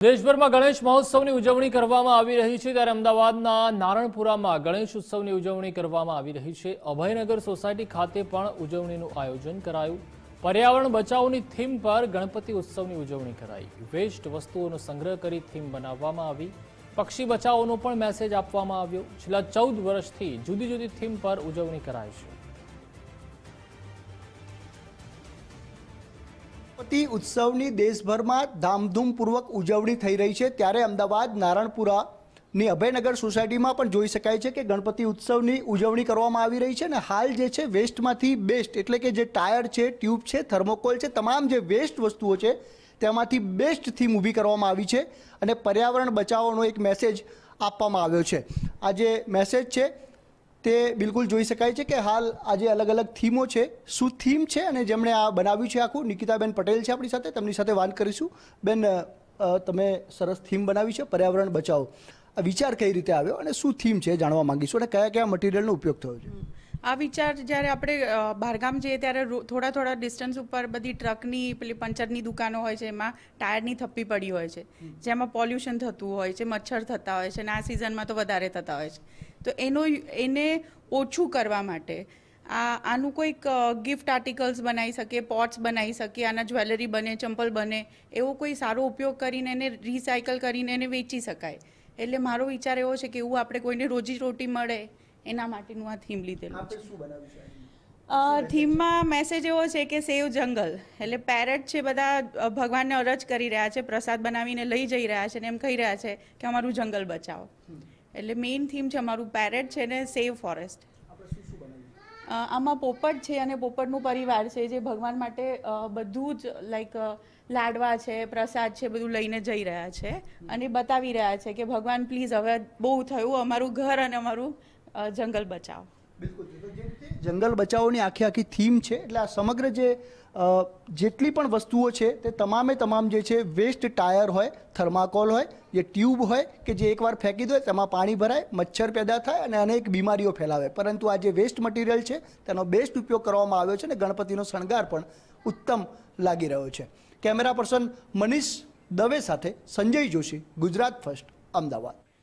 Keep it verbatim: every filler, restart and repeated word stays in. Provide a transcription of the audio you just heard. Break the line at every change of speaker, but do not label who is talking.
દેશભરમાં ગણેશ મહોત્સવની ઉજવણી કરવામાં આવી રહી છે ત્યારે અમદાવાદના નારણપુરામાં ગણેશ ઉત્સવની ઉજવણી કરવામાં આવી રહી છે। અભયનગર સોસાયટી ખાતે પણ ઉજવણીનું આયોજન કરાયું। પર્યાવરણ બચાવની થીમ પર ગણપતિ ઉત્સવની ઉજવણી કરાઈ। વેસ્ટ વસ્તુઓનો સંગ્રહ કરી થીમ બનાવવામાં આવી। પક્ષી બચાવનો પણ મેસેજ આપવામાં આવ્યો। છેલ્લા ચૌદ વર્ષથી જુદી જુદી થીમ પર ઉજવણી કરાય છે।
गणपति उत्सवनी देशभरमा धामधूमपूर्वक उजवणी थई रही है त्यारे अमदावाद नारणपुरानी अभयनगर सोसायटीमां पण जोई शकाय छे के गणपति उत्सवनी उजवणी करवामां आवी रही है ने हाल जे छे वेस्टमांथी बेस्ट एटले के जे टायर छे, ट्यूब छे, थर्मोकोल छे, तमाम जे वेस्ट वस्तुओं छे तेमांथी बेस्ट थीम ऊभी करवामां आवी छे अने पर्यावरण बचावनो एक मेसेज आपवामां आव्यो छे। आ जे मेसेज छे ते बिल्कुल जोई शकाय छे के हाल आज अलग अलग थीमो छे, शू थीम छे अने जेमणे आ बनाव्युं छे आखुं निकिताबेन पटेल छे आपणी साथे, तमनी साथे वात करीशुं। बेन तमे सरस थीम बनावी छे पर्यावरण बचाओ, आ विचार कई रीते आव्यो अने शू थीम छे जाणवा मांगीशुं अने कया कया मटीरियलनो उपयोग थयो छे?
आ विचार जयरे आपणे बहारगाम जईए त्यारे थोड़ा थोड़ा डिस्टन्स पर बधी ट्रकनी पेली पंचरनी दुकानो होय छे, एमां टायरनी थप्पी पड़ी होय छे, जेमां पोल्यूशन थतुं होय छे, मच्छर थता होय छे अने आ सीजनमां तो वधारे थता होय छे। तो एनो एने ओछું કરવા માટે આ આનું કોઈક ગિફ્ટ આર્ટિકલ્સ બનાવી શકીએ, પોટ્સ બનાવી શકીએ, આના જ્વેલરી બને, ચંપલ બને, એવો કોઈ સારો ઉપયોગ કરીને એને રિસાયકલ કરીને એને વેચી શકાય। એટલે મારો વિચાર એવો છે કે એવું આપણે કોઈને રોજી રોટી મળે એના માટેનું આ થીમ લીધેલું છે। થીમમાં મેસેજ એવો છે કે સેવ જંગલ, એટલે પેરેટ છે બધા ભગવાનને અરજ કરી રહ્યા છે, પ્રસાદ બનાવીને લઈ જઈ રહ્યા છે અને એમ કહી રહ્યા છે કે અમારું જંગલ બચાવો। એટલે મેઇન થીમ છે અમારું પેરેટ છે ને સેવ ફોરેસ્ટ। આમાં પોપટ છે અને પોપટનું પરિવાર છે જે ભગવાન માટે બધું જ લાઈક લાડવા છે, પ્રસાદ છે, બધું લઈને જઈ રહ્યા છે અને બતાવી રહ્યા છે કે ભગવાન પ્લીઝ હવે બહુ થયું, અમારું ઘર અને અમારું જંગલ બચાવો।
बिल्कुल जंगल बचावोनी आखी आखी थीम है એટલે આ સમગ્ર જે જેટલી પણ વસ્તુઓ છે તે તમામે તમામ જે છે વેસ્ટ ટાયર હોય, થર્માકોલ હોય, જે ટ્યુબ હોય કે જે એકવાર ફેંકી દો તેમાં પાણી ભરાય, મચ્છર પેદા થાય અને અનેક બીમારીઓ ફેલાવે, પરંતુ આ જે વેસ્ટ મટીરિયલ છે તેનો બેસ્ટ ઉપયોગ કરવામાં આવ્યો છે અને ગણપતિનો શણગાર પણ ઉત્તમ લાગી રહ્યો છે। કેમેરા પર્સન મનીષ દવે સાથે સંજય જોશી, ગુજરાત ફર્સ્ટ, અમદાવાદ।